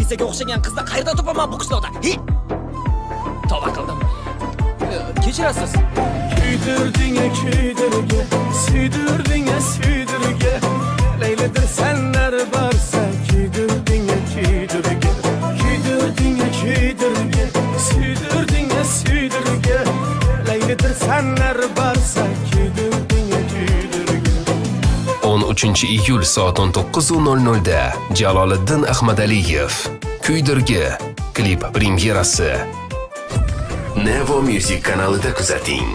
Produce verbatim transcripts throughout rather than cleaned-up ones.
Nargisaga o'xshagan qizni qayerda topaman bu qishloqda? Hi! Tavba qildim. Kechirasiz. Kuydirding, kuydirga, suydirding, suydirga. Laylidir senlar barsa, kuydirding, kuydirga. Kuydirding, kuydirga, suydirding, suydirga. Laylidir senlar barsa, kuydirding, kuydirga. o'n uchinchi iyul soat o'n to'qqiz nol nol da Jaloliddin Ahmadaliyev Kuydirgi klip premyerasi Nevo Music kanalida kuzating.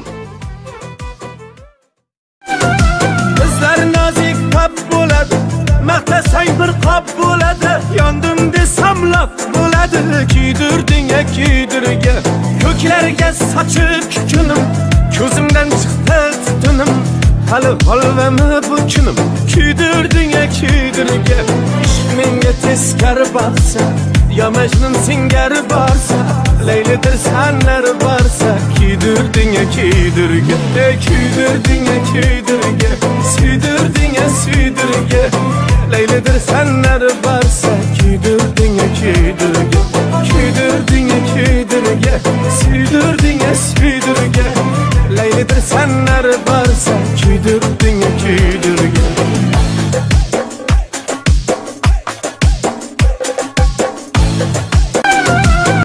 Qizlar nozik qop bo'ladi, maqtasang bir qop bo'ladi. Yondim desam laf bo'ladi. Kuydirding, kuydirga, ko'klarga sochib kunim, ko'zimdan chiqdi tutunim. Hali holvami bu kunim, kuydirding, kuydirga. Ishq menga teskari boqsa, yo Majnun singari borsa, Laylidir senlar borsa, kuydirding, kuydirga. Kuydirding, kuydirga, suydirding, suydirga. Laylidir senlar borsa, kuydirding, kuydirga. Kuydirding, kuydirga, suydirding, suydirga. Laylidir senlar borsa, kuydir